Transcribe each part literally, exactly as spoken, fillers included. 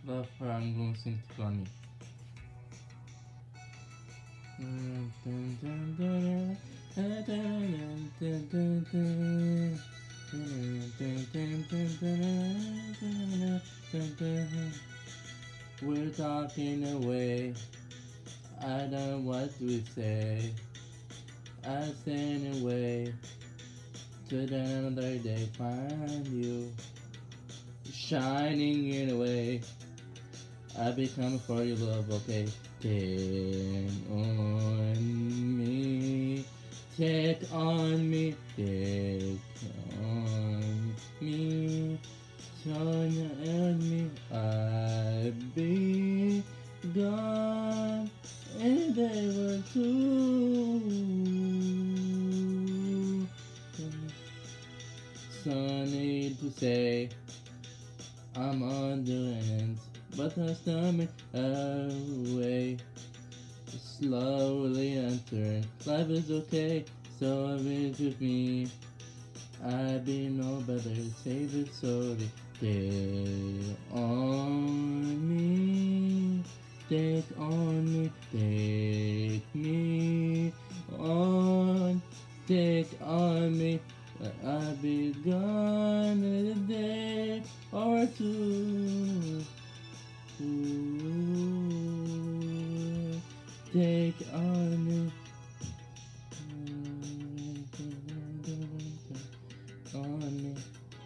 Love her, I'm gonna sing to me. We're talking away. I don't know what we say. I send away to the another day. Find you shining in a way. I become for your love, okay? Take on me, take on me, take on me, turn on me. I'll be gone in a day or two. So need to say I'm on the end, but I stomach away. Slowly enter. Life is okay, so it with me. I be no better, save it slowly. Take on me, take on me, take me on, take on me. I'll be gone in a day or two. Ooh, take on me, on me.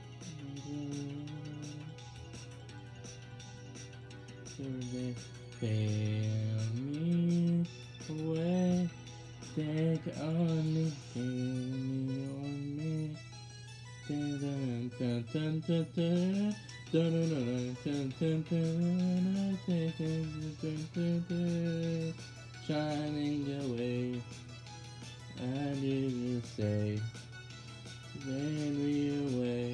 Pay me away, take on me, take me on me. Dun dun dun dun dun. Dun, dun, dun, dun, dun, dun, dun, shining away, and you will say, when we away,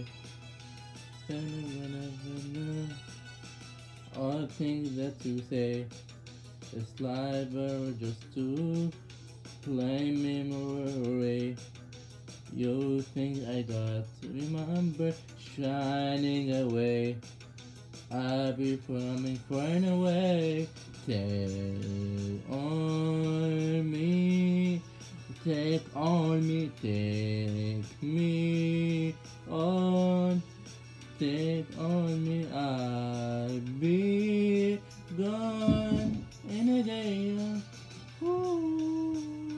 all things that you say, is life or just to play memory. You think I got to remember, shining away. I'll be coming far and away. Take on me, take on me, take me on, take on me. I'll be gone in a day. Ooh,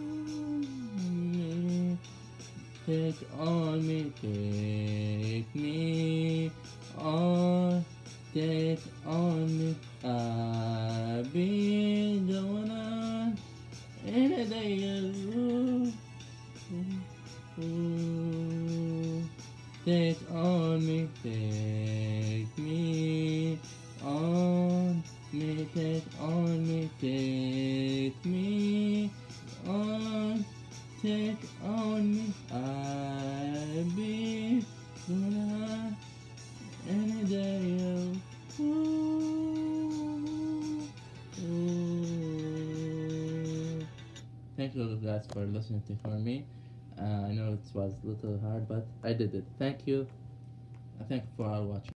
take on me, take me on, take on me. I'll be going on in a day. Ooh, ooh, ooh. Take on me, take me on me, take on me, take me on. Take on me, I'll be gonna any day. Oh, ooh, ooh. Thank you guys for listening to for me. Uh, I know it was a little hard, but I did it. Thank you. Thank you for all watching.